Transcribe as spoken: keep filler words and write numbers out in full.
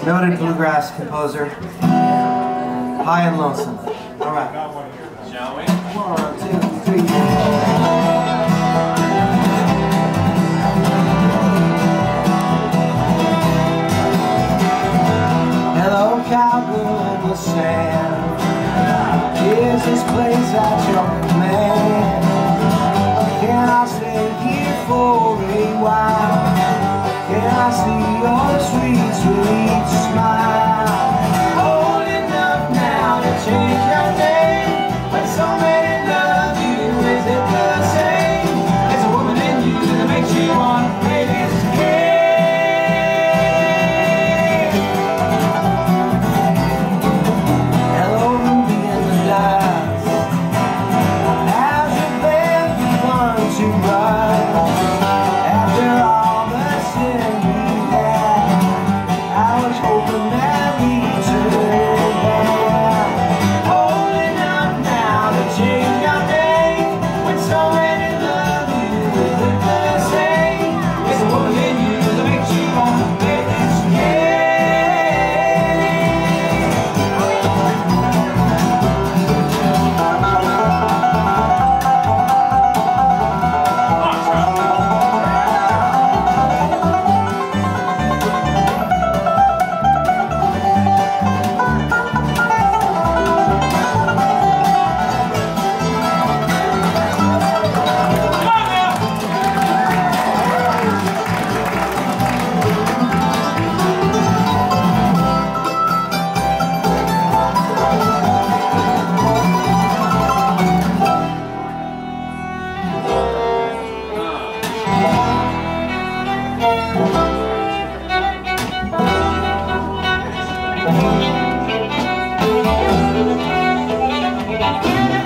Noted bluegrass composer. High and lonesome. All right. Shall we? One, two, three. Hello, cowgirl in the sand. Is this place at your command? Can I stay here for a while? Can I see your sweet, sweet smile? Old enough now to change your name, but so many love you, is it the same? There's a woman in you that makes you want to play this game. Hello, Ruby in the dice. How's your band begun to ride? After all the sin we had, I was hoping that we'd turn back. Old enough now to change your name, when so many love you, is it the same? There's a woman in you that makes you want to play this game. Thank you.